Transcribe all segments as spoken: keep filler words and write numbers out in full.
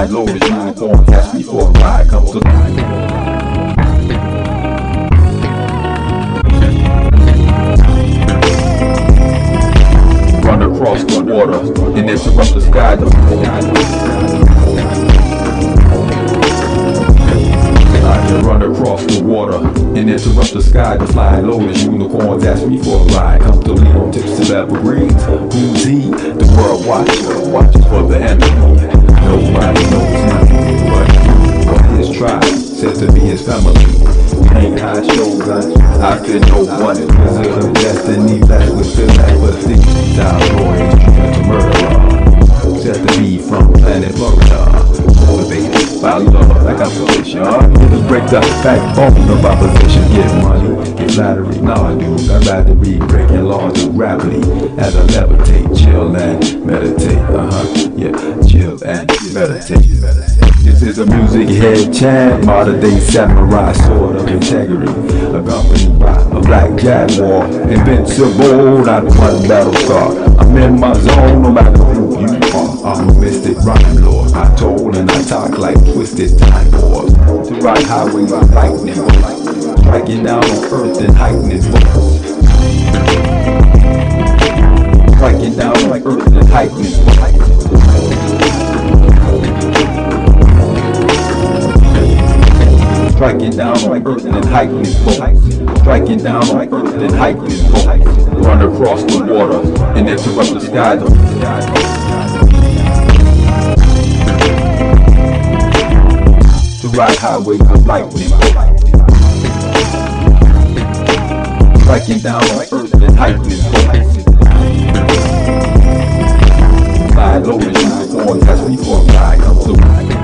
fly Lotus unicorn, ask me for a ride, come to run across the water and interrupt the sky. I can run across the water and interrupt the sky. The flying Lotus unicorns ask me for a ride. Come to lean on tips of evergreens. Who's he? The world watcher, watches for the enemy. Nobody knows him but his tribe, said to be his family. Ain't high shoulders, I fear no one. Wizard of destiny, blessed with telepathy. Down boy, instrumental murderer, said to be from planet Florida. Motivated by love, like opposition. Niggas break the backbone of opposition. Get money, get flattery. Nah, dude, I'd rather be breaking laws of gravity as I levitate, chill and meditate. Uh huh, yeah, chill and meditate. This is a music head chant, modern day samurai sword of integrity, accompanied by a black jaguar, invincible, not one battle scar. I'm in my zone, no matter who you are. I'm a mystic rhyme lord. I told and I talk like twisted time boards. To ride highways like lightning bolts, striking down on earth and heightening bolts. Striking down on earth and heightening bolts. Striking down on earth and heightening bolts. Striking down on earth and heightening bolts. Run across the water and interrupt the sky. To ride highways of lightning, striking down on earth and heightening bolts. Fly Lotus unicorns, ask me for a ride, come to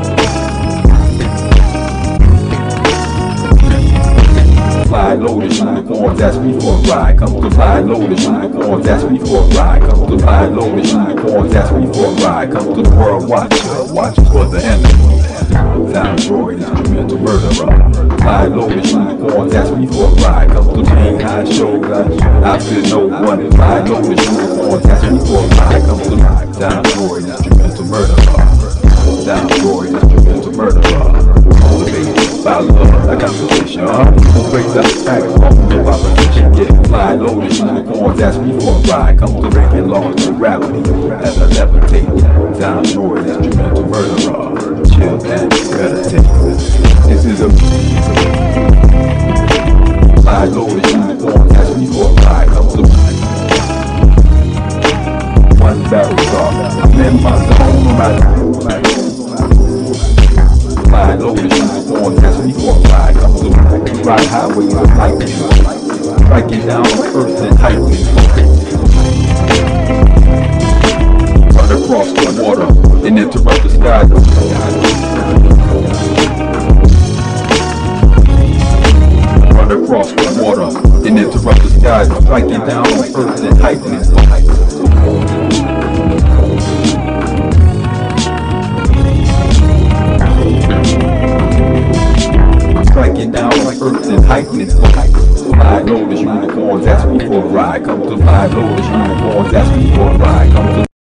fly Lotus unicorns, ask me for a ride, come to fly Lotus unicorns, ask me for a ride, come to fly Lotus unicorns, ask me for a ride, come to the world watcher, watches for the enemy. Android, instrumental murderer. Fly Lotus unicorns, ask me for a ride. Come to King High Shogun, I fear no one. Fly Lotus unicorns, ask me for a ride. Come to Android, instrumental murderer. Android, instrumental murderer. Motivated by love, like opposition. Who breaks the backbone of opposition? Yeah, fly Lotus unicorns, ask me for a ride. Come to breaking laws of gravity as I levitate. Android, instrumental murderer. Chill and meditate. This is a fly Lotus unicorn, ask me for a ride. Come to one battle star. I'm in my zone, no matter who. Fly Lotus unicorn, ask me for a ride. Come to ride highways of lightning, striking down on earth and heightening. Run across the water and interrupt the sky. Run across the water and interrupt the sky, striking down on earth and heightening. Striking down on earth and heightening. Fly Lotus unicorns, ask me for a ride. Come to fly Lotus unicorns, ask me for a ride. Come to